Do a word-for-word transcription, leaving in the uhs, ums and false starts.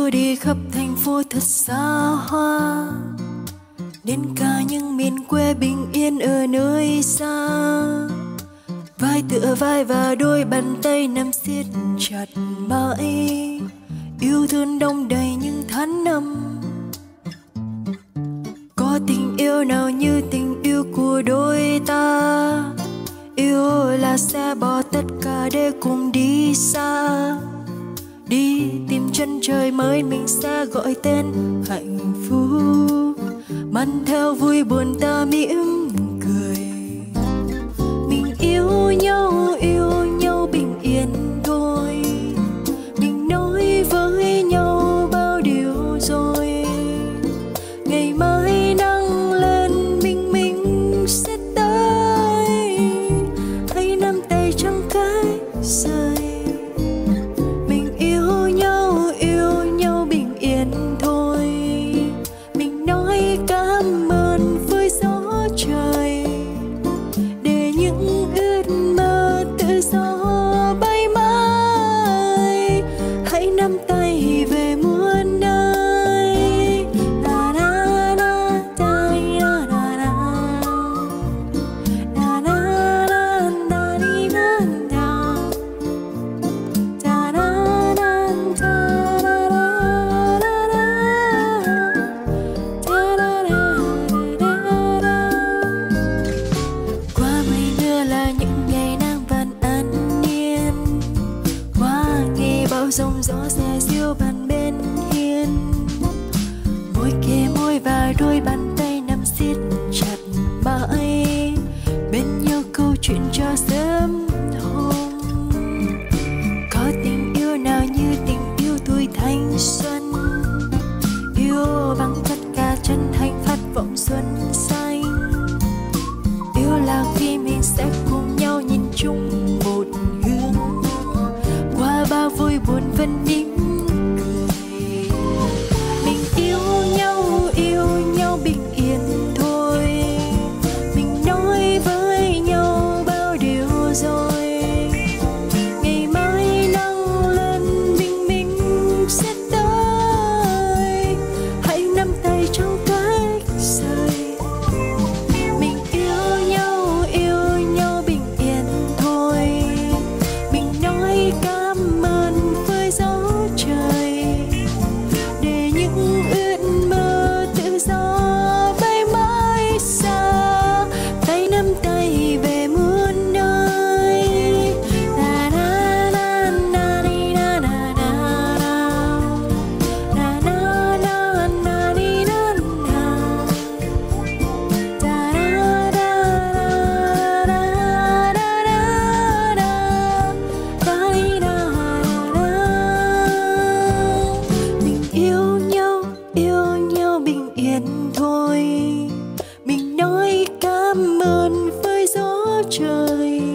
yêu đi khắp thành phố thật xa hoa, đến cả những miền quê bình yên ở nơi xa. Vai tựa vai và đôi bàn tay nắm siết chặt mãi, yêu thương đong đầy những tháng năm. Có tình yêu nào như tình yêu của đôi ta, yêu là sẽ bỏ tất cả để cùng đi xa, đi tìm chân trời mới mình sẽ gọi tên hạnh phúc, mang theo vui buồn ta mỉm cười. Mình yêu nhau yêu nhau bình yên thôi, mình nói với nhau bao điều rồi. Ngày mai nắng lên minh minh sẽ tới, hãy nắm tay trong cái rơi. Mình yêu nhau yêu nhau bình yên thôi, mình nói cảm ơn với gió trời, để những ước mơ tự do bay mãi. Hãy nắm tay về muôn nơi. Na na na da na na na na na na da đi na da da na na da da da da da da. Qua mây mưa là những ngày nắng vàng an nhiên, qua nghe bão giông gió xe diêu bàn bên hiên. Môi kề môi và đôi bàn tay nắm siết chặt mãi, bên nhau câu chuyện cho sớm hôm. Có tình yêu nào như tình yêu tuổi thanh xuân, yêu bằng tất cả chân thành khát vọng xuân xanh. Yêu là khi mình sẽ cùng nhau nhìn chung một hướng, qua bao vui buồn vẫn mỉm cười. Mình yêu nhau yêu nhau bình yên thôi, mình nói với nhau bao điều rồi. Ngày mai nắng lên minh minh sẽ tới, hãy nắm tay trong cách rơi. Mình yêu nhau yêu nhau bình yên thôi, mình nói cảm ơn với gió trời, để những ước mơ tự do bay mãi xa. Tay nắm tay về muôn nơi. Na na na na đi na na na na na na na đi na na da da da da da da da da đi na na. Mình yêu nhau yêu nhau bình yên thôi, mình nói cảm ơn với gió trời,